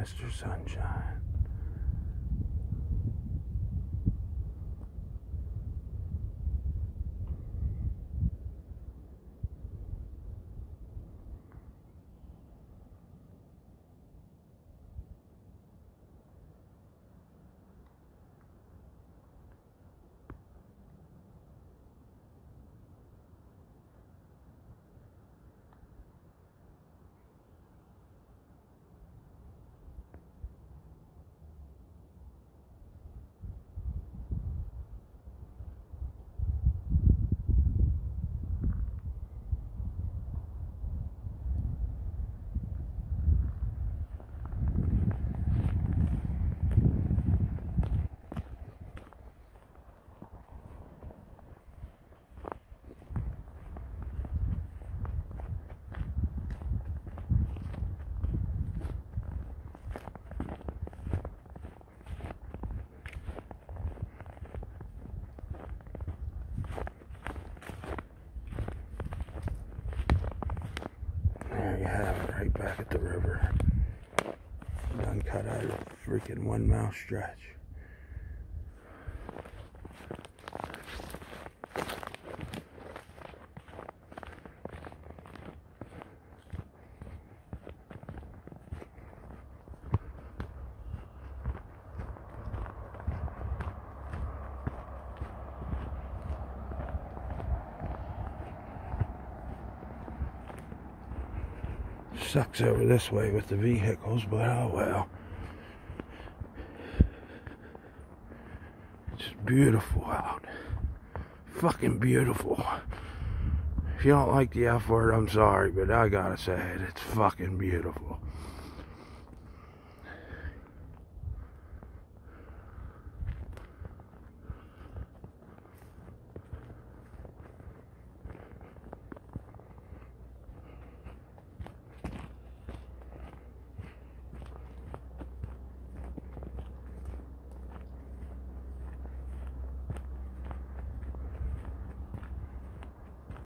Mr. Sunshine. There you have it, right back at the river. Done cut out a freaking 1 mile stretch. Sucks over this way with the vehicles, but oh well. It's beautiful out. Fucking beautiful. If you don't like the F word, I'm sorry, but I gotta say it. It's fucking beautiful.